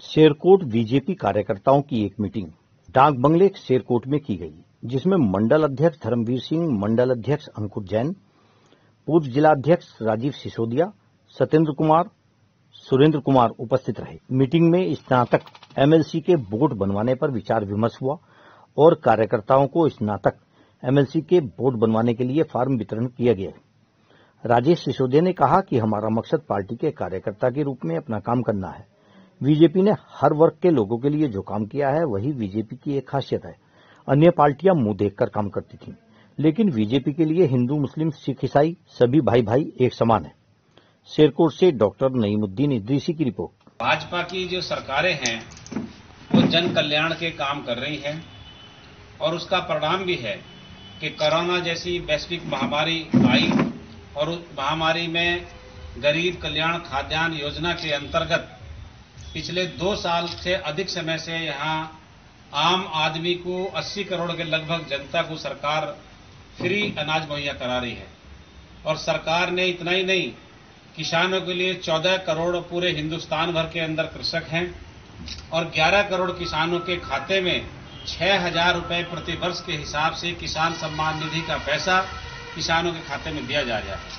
Sherkot BJP कार्यकर्ताओं की एक मीटिंग डाक बंगले शेरकोट में की गई, जिसमें मंडल अध्यक्ष धर्मवीर सिंह, मंडल अध्यक्ष अंकुर जैन, पूर्व जिलाध्यक्ष राजीव सिसोदिया, सत्येंद्र कुमार, सुरेंद्र कुमार उपस्थित रहे। मीटिंग में स्नातक एमएलसी के बोर्ड बनवाने पर विचार विमर्श हुआ और कार्यकर्ताओं को स्नातक एमएलसी के बोर्ड बनवाने के लिए फार्म वितरण किया गया। राजेश सिसोदिया ने कहा कि हमारा मकसद पार्टी के कार्यकर्ता के रूप में अपना काम करना है। बीजेपी ने हर वर्ग के लोगों के लिए जो काम किया है वही बीजेपी की एक खासियत है। अन्य पार्टियां मुंह देखकर काम करती थीं, लेकिन बीजेपी के लिए हिंदू, मुस्लिम, सिख, ईसाई सभी भाई भाई एक समान है। शेरकोट से डॉक्टर नईमुद्दीन इदरीसी की रिपोर्ट। भाजपा की जो सरकारें हैं वो जन कल्याण के काम कर रही हैं और उसका परिणाम भी है कि कोरोना जैसी वैश्विक महामारी आई और उस महामारी में गरीब कल्याण खाद्यान्न योजना के अंतर्गत पिछले 2 साल से अधिक समय से यहाँ आम आदमी को 80 करोड़ के लगभग जनता को सरकार फ्री अनाज मुहैया करा रही है। और सरकार ने इतना ही नहीं, किसानों के लिए 14 करोड़ पूरे हिंदुस्तान भर के अंदर कृषक हैं और 11 करोड़ किसानों के खाते में 6,000 रुपए प्रति वर्ष के हिसाब से किसान सम्मान निधि का पैसा किसानों के खाते में दिया जा रहा है।